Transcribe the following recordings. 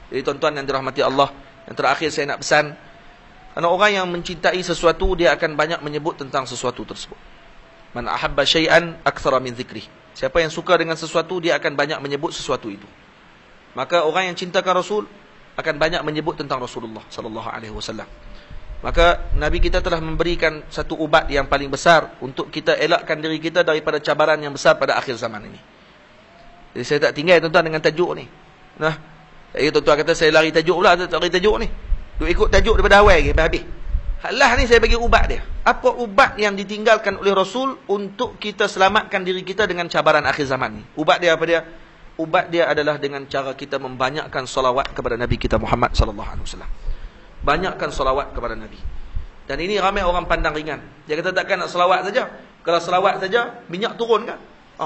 Jadi tuan-tuan yang dirahmati Allah, yang terakhir saya nak pesan, karena orang yang mencintai sesuatu, dia akan banyak menyebut tentang sesuatu tersebut. Man ahabba syai'an aktsara min dzikrih. Siapa yang suka dengan sesuatu, dia akan banyak menyebut sesuatu itu. Maka orang yang cintakan Rasul akan banyak menyebut tentang Rasulullah sallallahu alaihi wasallam. Maka Nabi kita telah memberikan satu ubat yang paling besar untuk kita elakkan diri kita daripada cabaran yang besar pada akhir zaman ini. Jadi saya tak tinggal tuan-tuan dengan tajuk ni. Nah, tuan-tuan kata saya lari tajuk pula, tak lari tajuk ni. Duk ikut tajuk daripada awal lagi, habis. Halah ni saya bagi ubat dia. Apa ubat yang ditinggalkan oleh Rasul untuk kita selamatkan diri kita dengan cabaran akhir zaman ni? Ubat dia apa dia? Ubat dia adalah dengan cara kita membanyakkan salawat kepada Nabi kita Muhammad sallallahu alaihi wasallam. Banyakkan salawat kepada Nabi. Dan ini ramai orang pandang ringan. Dia kata takkan nak salawat saja. Kalau salawat saja, minyak turun kan?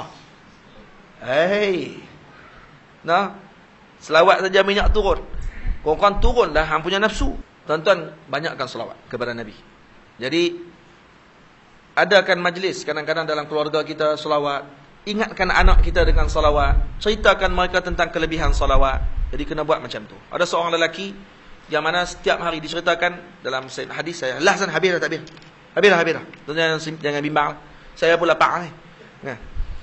Nah, selawat saja minyak turun. Korang turunlah hang punya nafsu. Tuan-tuan, banyakkan selawat kepada Nabi. Jadi adakan majlis kadang-kadang dalam keluarga kita selawat. Ingatkan anak kita dengan selawat. Ceritakan mereka tentang kelebihan selawat. Jadi kena buat macam tu. Ada seorang lelaki yang mana setiap hari diceritakan dalam hadis saya. Lah san habis dah tak habis. Habis dah. Tuan-tuan jangan bimbang. Saya pun lapar ni. Nah.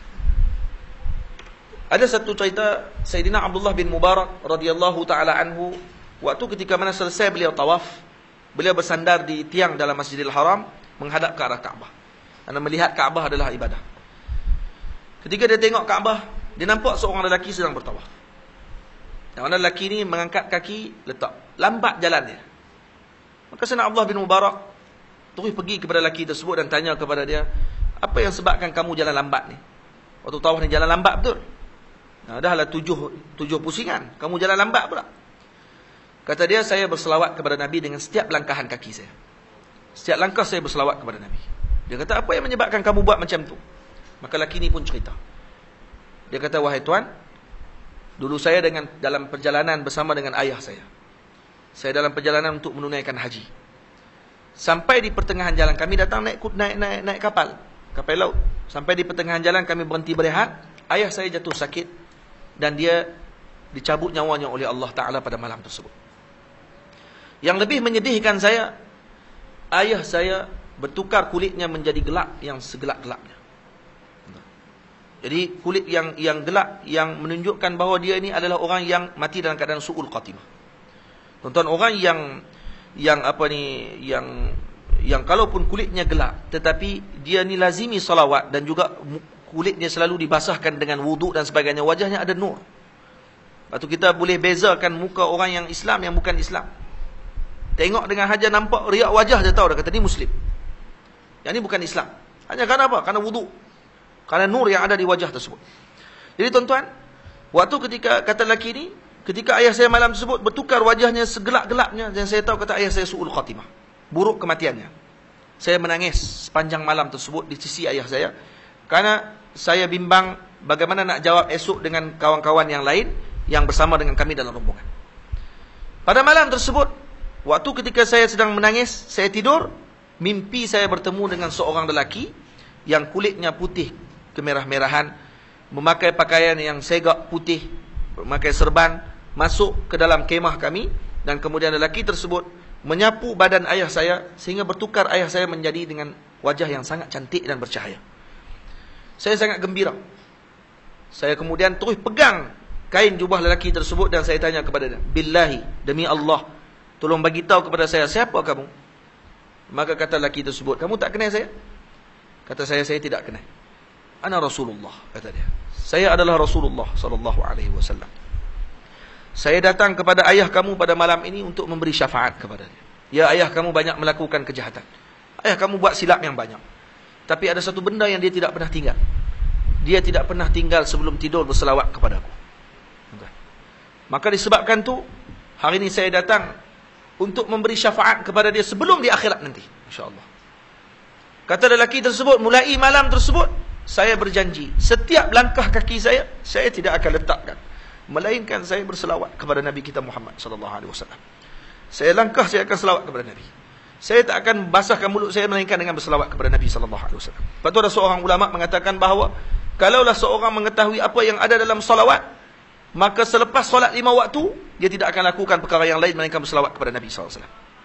Ada satu cerita Sayyidina Abdullah bin Mubarak radhiyallahu taala anhu, waktu ketika mana selesai beliau tawaf, beliau bersandar di tiang dalam Masjidil Haram menghadap ke arah Kaabah. Karena melihat Kaabah adalah ibadah. Ketika dia tengok Kaabah, dia nampak seorang lelaki sedang bertawaf. Yang mana lelaki ni mengangkat kaki, letak. Lambat jalannya. Maka Sayyidina Abdullah bin Mubarak terus pergi kepada lelaki tersebut dan tanya kepada dia, apa yang sebabkan kamu jalan lambat ni? Waktu tawaf ni jalan lambat betul? Dahlah tujuh pusingan, kamu jalan lambat pula. Kata dia, saya berselawat kepada Nabi dengan setiap langkahan kaki saya. Setiap langkah saya berselawat kepada Nabi. Dia kata, apa yang menyebabkan kamu buat macam tu? Maka lelaki ni pun cerita. Dia kata, wahai tuan, dulu saya dalam perjalanan bersama dengan ayah saya. Saya dalam perjalanan untuk menunaikan haji. Sampai di pertengahan jalan, kami datang naik kapal laut. Sampai di pertengahan jalan kami berhenti berehat. Ayah saya jatuh sakit dan dia dicabut nyawanya oleh Allah Ta'ala pada malam tersebut. Yang lebih menyedihkan saya, ayah saya bertukar kulitnya menjadi gelap yang segelap-gelapnya. Jadi kulit yang gelap yang menunjukkan bahawa dia ini adalah orang yang mati dalam keadaan su'ul khatimah. Tuan-tuan, orang yang kalaupun kulitnya gelap tetapi dia ni lazimi salawat dan juga kulitnya selalu dibasahkan dengan wuduk dan sebagainya, wajahnya ada nur. Lepas tu kita boleh bezakan muka orang yang Islam yang bukan Islam. Tengok dengan haja nampak riak wajah dia tahu dah, kata ni Muslim. Yang ni bukan Islam. Hanya kerana apa? Kerana wuduk. Kerana nur yang ada di wajah tersebut. Jadi tuan-tuan, waktu ketika kata lelaki ni, ketika ayah saya malam tersebut bertukar wajahnya segelap-gelapnya, dan saya tahu kata ayah saya su'ul khatimah, buruk kematiannya. Saya menangis sepanjang malam tersebut di sisi ayah saya, kerana saya bimbang bagaimana nak jawab esok dengan kawan-kawan yang lain yang bersama dengan kami dalam rombongan. Pada malam tersebut, waktu ketika saya sedang menangis, saya tidur, mimpi saya bertemu dengan seorang lelaki yang kulitnya putih kemerah-merahan, memakai pakaian yang segak putih, memakai serban, masuk ke dalam kemah kami, dan kemudian lelaki tersebut menyapu badan ayah saya sehingga bertukar ayah saya menjadi dengan wajah yang sangat cantik dan bercahaya. Saya sangat gembira. Saya kemudian terus pegang kain jubah lelaki tersebut dan saya tanya kepada dia, billahi, demi Allah, tolong bagi tahu kepada saya, siapa kamu? Maka kata lelaki tersebut, kamu tak kenal saya? Kata saya tidak kenal. Ana Rasulullah, kata dia. Saya adalah Rasulullah sallallahu alaihi wasallam. Saya datang kepada ayah kamu pada malam ini untuk memberi syafaat kepada dia. Ya, ayah kamu banyak melakukan kejahatan. Ayah kamu buat silap yang banyak. Tapi ada satu benda yang dia tidak pernah tinggal. Dia tidak pernah tinggal sebelum tidur berselawat kepada aku. Maka disebabkan tu, hari ini saya datang untuk memberi syafaat kepada dia sebelum di akhirat nanti, insya-Allah. Kata lelaki tersebut, mulai malam tersebut, saya berjanji, setiap langkah kaki saya tidak akan letakkan, melainkan saya berselawat kepada Nabi kita Muhammad sallallahu alaihi wasallam. Saya langkah, saya akan selawat kepada Nabi. Saya tak akan basahkan mulut saya melainkan dengan berselawat kepada Nabi sallallahu alaihi wasallam. Lepas tu ada seorang ulama mengatakan bahawa kalaulah seorang mengetahui apa yang ada dalam salawat, maka selepas solat 5 waktu, dia tidak akan lakukan perkara yang lain melainkan berselawat kepada Nabi SAW.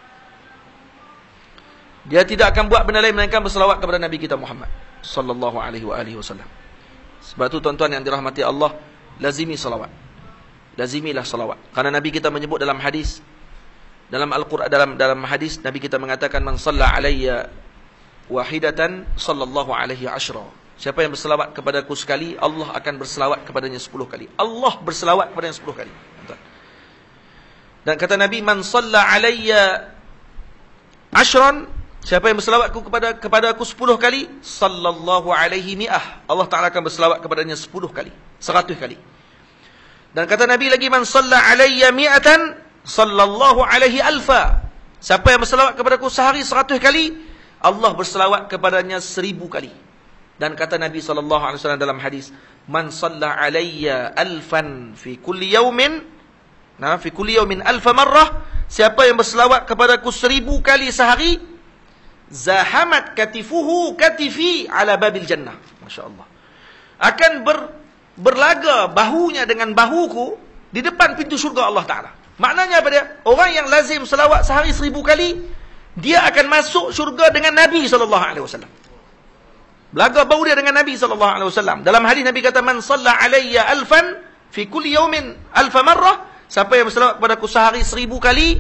Dia tidak akan buat benda lain melainkan berselawat kepada Nabi kita Muhammad sallallahu alaihi wasallam. Sebab tu tuan-tuan yang dirahmati Allah, lazimi salawat. Lazimilah salawat. Karena Nabi kita menyebut dalam hadis, dalam Al-Quran, dalam hadis Nabi kita mengatakan, man shalla alayya wahidatan sallallahu alaihi ashra. Siapa yang berselawat kepadaku sekali, Allah akan berselawat kepadanya 10 kali. Allah berselawat kepadanya 10 kali. Dan kata Nabi, man shalla alayya ashran, siapa yang berselawat kepada aku 10 kali, sallallahu alaihi mi'ah, Allah Ta'ala akan berselawat kepadanya 10 kali, 100 kali. Dan kata Nabi lagi, man shalla alayya mi'atan, sallallahu alaihi alfa. Siapa yang berselawat kepadaku sehari 100 kali, Allah berselawat kepadanya 1000 kali. Dan kata Nabi SAW dalam hadis, man shalla alayya alfan fi kulli yawmin, fi kulli yawmin alfa marrah, siapa yang berselawat kepadaku 1000 kali sehari, zahamat katifuhu katifi ala babil jannah. Masya Allah. Akan berlaga bahunya dengan bahuku di depan pintu syurga Allah Ta'ala. Maknanya apa dia? Orang yang lazim selawat sehari 1000 kali, dia akan masuk syurga dengan Nabi SAW. Belaga bau dia dengan Nabi SAW. Dalam hadis Nabi kata, man shalla alayya alfan fi kulli yawmin alfa marrah, siapa yang berselawat kepadaku sehari 1000 kali,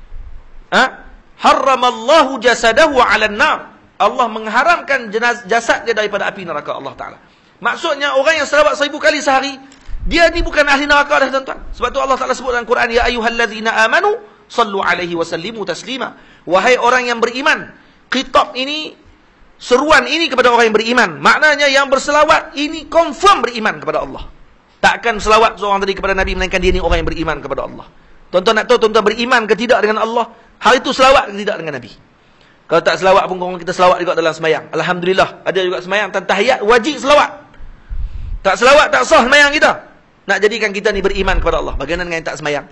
harramallahu jasadahu 'alan nar. Allah mengharamkan jasad dia daripada api neraka Allah Ta'ala. Maksudnya orang yang selawat 1000 kali sehari, dia ni bukan ahli neraka dah tuan-tuan. Sebab tu Allah Ta'ala sebut dalam Quran, ya ayyuhalladzina amanu sallu alaihi wa sallimu taslima. Wahai orang yang beriman. Khitab ini, seruan ini kepada orang yang beriman. Maknanya yang berselawat ini confirm beriman kepada Allah. Takkan selawat seorang tadi kepada Nabi melainkan dia ni orang yang beriman kepada Allah. Tuan-tuan nak tahu tuan-tuan beriman ke tidak dengan Allah? Hal itu selawat ke tidak dengan Nabi? Kalau tak selawat pun kita selawat juga dalam semayang. Alhamdulillah, ada juga semayang tan tahiyat wajib selawat. Tak selawat tak sah semayang kita. Nak jadikan kita ni beriman kepada Allah. Bagaimana dengan yang tak semayang?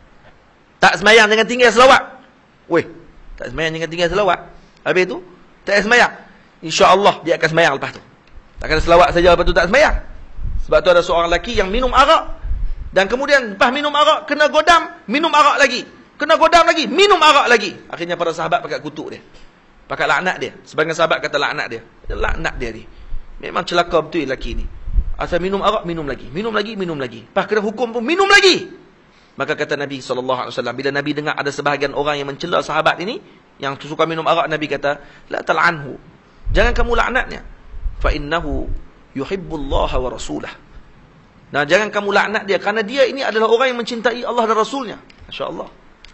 Tak semayang jangan tinggal selawat. Weh, tak semayang jangan tinggal selawat. Habis tu tak semayang, insya-Allah dia akan semayang lepas tu. Takkan selawat saja lepas tu tak semayang. Sebab tu ada seorang lelaki yang minum arak, dan kemudian lepas minum arak kena godam, minum arak lagi. Kena godam lagi, minum arak lagi. Akhirnya para sahabat pakat kutuk dia. Pakat laknat dia. Sebagian sahabat kata laknat dia. Laknat dia ni. Memang celaka betul lelaki ni. Asal minum arak, minum lagi. Minum lagi, minum lagi. Lepas kena hukum pun, minum lagi. Maka kata Nabi SAW, bila Nabi dengar ada sebahagian orang yang mencela sahabat ini, yang suka minum arak, Nabi kata, la tal'anhu. Jangan kamu laknatnya. Fa innahu yuhibbullaha wa rasulah. Nah, jangan kamu laknat dia, kerana dia ini adalah orang yang mencintai Allah dan Rasulnya. Masya Allah.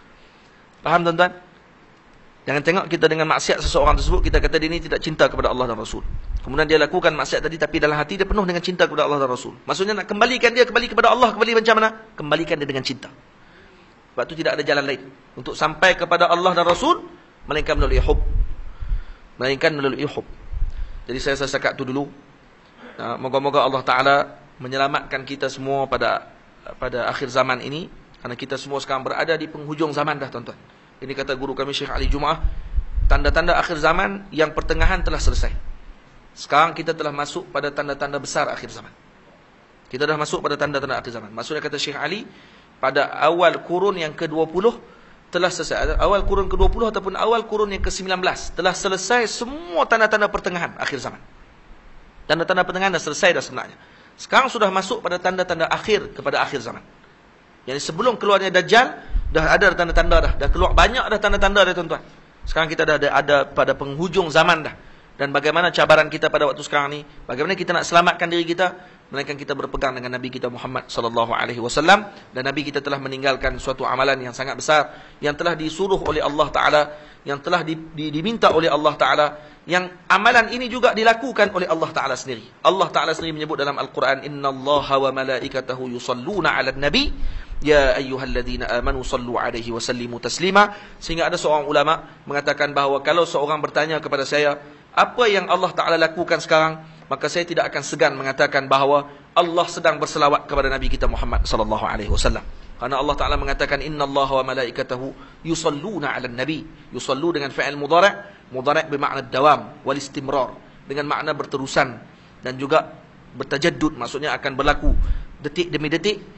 Faham tuan-tuan? Jangan tengok kita dengan maksiat seseorang tersebut, kita kata dia ini tidak cinta kepada Allah dan Rasul. Kemudian dia lakukan maksiat tadi, tapi dalam hati dia penuh dengan cinta kepada Allah dan Rasul. Maksudnya nak kembalikan dia kembali kepada Allah, kembali macam mana? Kembalikan dia dengan cinta. Sebab itu tidak ada jalan lain untuk sampai kepada Allah dan Rasul, melainkan melalui hub. Melainkan melalui hub. Jadi saya setakat itu dulu. Moga-moga Allah Ta'ala menyelamatkan kita semua pada akhir zaman ini. Kerana kita semua sekarang berada di penghujung zaman dah tuan-tuan. Ini kata guru kami Syekh Ali Jumaah, tanda-tanda akhir zaman yang pertengahan telah selesai. Sekarang kita telah masuk pada tanda-tanda besar akhir zaman. Kita dah masuk pada tanda-tanda akhir zaman. Maksudnya kata Syekh Ali, pada awal kurun yang ke-20 telah selesai. Awal kurun ke-20 ataupun awal kurun yang ke-19 telah selesai semua tanda-tanda pertengahan akhir zaman. Tanda-tanda pertengahan dah selesai dah sebenarnya. Sekarang sudah masuk pada tanda-tanda akhir kepada akhir zaman. Yang sebelum keluarnya Dajjal, dah ada tanda-tanda dah keluar banyak dah tanda-tanda dah tuan-tuan. Sekarang kita dah ada pada penghujung zaman dah. Dan bagaimana cabaran kita pada waktu sekarang ni? Bagaimana kita nak selamatkan diri kita? Melainkan kita berpegang dengan Nabi kita Muhammad SAW. Dan Nabi kita telah meninggalkan suatu amalan yang sangat besar, yang telah disuruh oleh Allah Ta'ala, yang telah diminta oleh Allah Ta'ala, yang amalan ini juga dilakukan oleh Allah Ta'ala sendiri. Allah Ta'ala sendiri menyebut dalam Al-Quran, Inna Allaha wa malaikatahu yusalluna ala nabi, ya ayyuhalladzina amanu sallu alaihi wa sallimu taslima. Sehingga ada seorang ulama mengatakan bahawa kalau seorang bertanya kepada saya, apa yang Allah Ta'ala lakukan sekarang, maka saya tidak akan segan mengatakan bahawa Allah sedang berselawat kepada Nabi kita Muhammad SAW. Karena Allah Ta'ala mengatakan, Inna Allaha wa malaikatahu yusalluna ala nabi. Yusallu dengan fi'il mudhari'. Mudhari' bermakna dawam wal istimrar, dengan makna berterusan dan juga bertajaddud, maksudnya akan berlaku detik demi detik.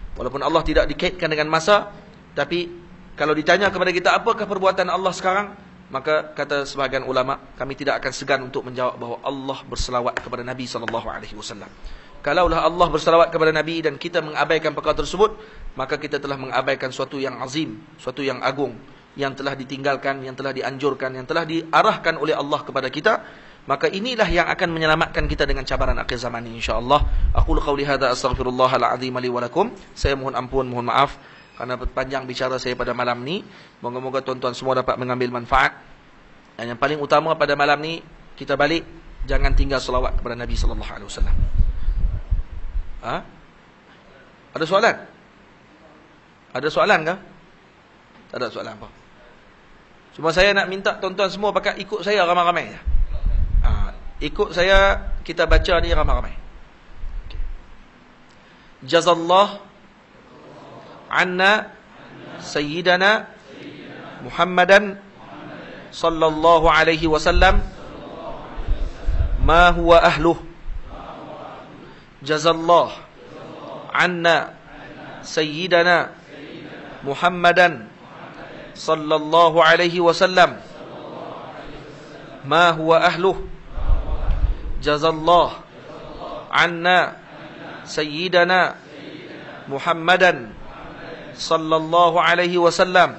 Walaupun Allah tidak dikaitkan dengan masa, tapi kalau ditanya kepada kita apakah perbuatan Allah sekarang, maka kata sebahagian ulama, kami tidak akan segan untuk menjawab bahawa Allah berselawat kepada Nabi SAW. Kalaulah Allah berselawat kepada Nabi dan kita mengabaikan perkara tersebut, maka kita telah mengabaikan suatu yang azim, suatu yang agung, yang telah ditinggalkan, yang telah dianjurkan, yang telah diarahkan oleh Allah kepada kita. Maka inilah yang akan menyelamatkan kita dengan cabaran akhir zaman ini, insya-Allah. Aqulu qauli hadza astaghfirullahal azim li wa lakum. Saya mohon ampun, mohon maaf kerana panjang bicara saya pada malam ni. Moga-moga tuan-tuan semua dapat mengambil manfaat. Dan yang paling utama pada malam ni, kita balik, jangan tinggal selawat kepada Nabi sallallahu alaihi wasallam. Ada soalan? Ada soalan ke? Tak ada soalan apa. Cuma saya nak minta tuan-tuan semua pakat ikut saya ramai-ramai je. Ikut saya, kita baca ni ramai-ramai. Jazallah anna sayyidana Muhammadan sallallahu alaihi wasallam ma huwa ahluh. Jazallah anna sayyidana Muhammadan sallallahu alaihi wasallam ma huwa ahluh. Jazallah anna sayyidana Muhammadan sallallahu alaihi wasallam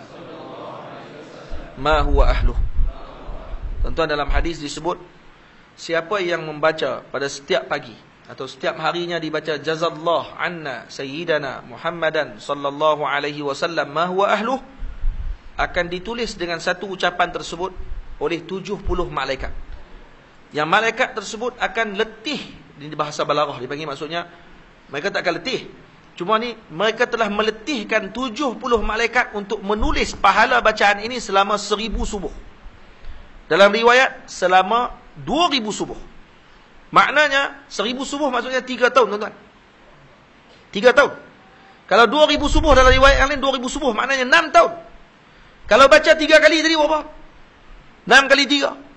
ma huwa ahluh. Tuan-tuan, dalam hadis disebut, siapa yang membaca pada setiap pagi atau setiap harinya dibaca jazallah anna sayyidana Muhammadan sallallahu alaihi wasallam ma huwa ahluh, akan ditulis dengan satu ucapan tersebut oleh 70 malaikat. Yang malaikat tersebut akan letih. Ini bahasa balaghah dipanggil, maksudnya mereka tak akan letih. Cuma ni mereka telah meletihkan 70 malaikat untuk menulis pahala bacaan ini selama 1000 subuh. Dalam riwayat selama 2000 subuh. Maknanya 1000 subuh maksudnya 3 tahun, tuan-tuan. 3 tahun. Kalau 2000 subuh dalam riwayat yang lain 2000 subuh maknanya 6 tahun. Kalau baca 3 kali tadi berapa? 6 kali 3.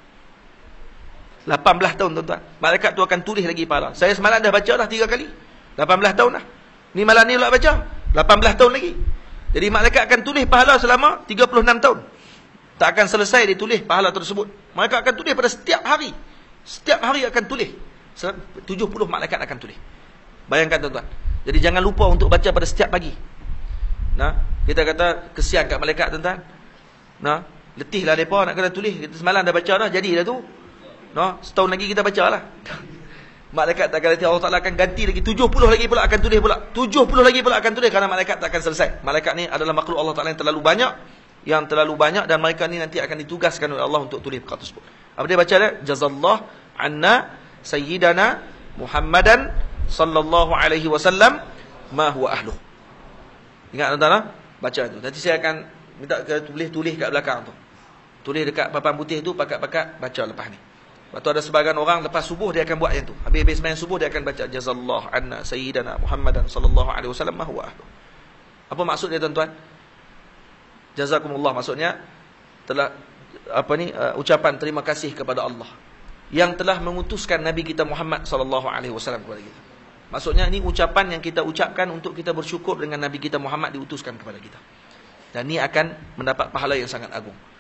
18 tahun, tuan-tuan. Malaikat tu akan tulis lagi pahala. Saya semalam dah baca dah 3 kali. 18 tahun dah. Ni malam ni pula baca. 18 tahun lagi. Jadi malaikat akan tulis pahala selama 36 tahun. Tak akan selesai ditulis pahala tersebut. Mereka akan tulis pada setiap hari. Setiap hari akan tulis. 70 malaikat akan tulis. Bayangkan, tuan-tuan. Jadi jangan lupa untuk baca pada setiap pagi. Nah, kita kata kesian kat malaikat, tuan-tuan. Nah, letihlah mereka nak kena tulis. Kita semalam dah baca dah, jadi dah tu. No, setahun lagi kita baca lah. Malaikat tak akan letih. Allah Ta'ala akan ganti lagi 70 lagi pula akan tulis pula. 70 lagi pula akan tulis, kerana malaikat tak akan selesai. Malaikat ni adalah makhluk Allah Ta'ala yang terlalu banyak, dan mereka ni nanti akan ditugaskan oleh Allah untuk tulis perkara tersebut. Apa dia baca dia? Jazallah anna sayyidana Muhammadan sallallahu alaihi wasallam ma huwa ahluh. Ingat, tuan-tuan, baca tu. Nanti saya akan minta tulis kat belakang tu. Tulis dekat papan putih tu, pakat-pakat baca lepas ni. Lepas tu ada sebagian orang lepas subuh dia akan buat yang tu. Habis-habis sembahyang subuh dia akan baca jazallah anna sayyidana Muhammadan sallallahu alaihi wasallam ma huwa ahluh. Apa maksud dia, tuan-tuan? Jazakumullah maksudnya telah ucapan terima kasih kepada Allah yang telah mengutuskan Nabi kita Muhammad sallallahu alaihi wasallam kepada kita. Maksudnya ini ucapan yang kita ucapkan untuk kita bersyukur dengan Nabi kita Muhammad diutuskan kepada kita. Dan ini akan mendapat pahala yang sangat agung.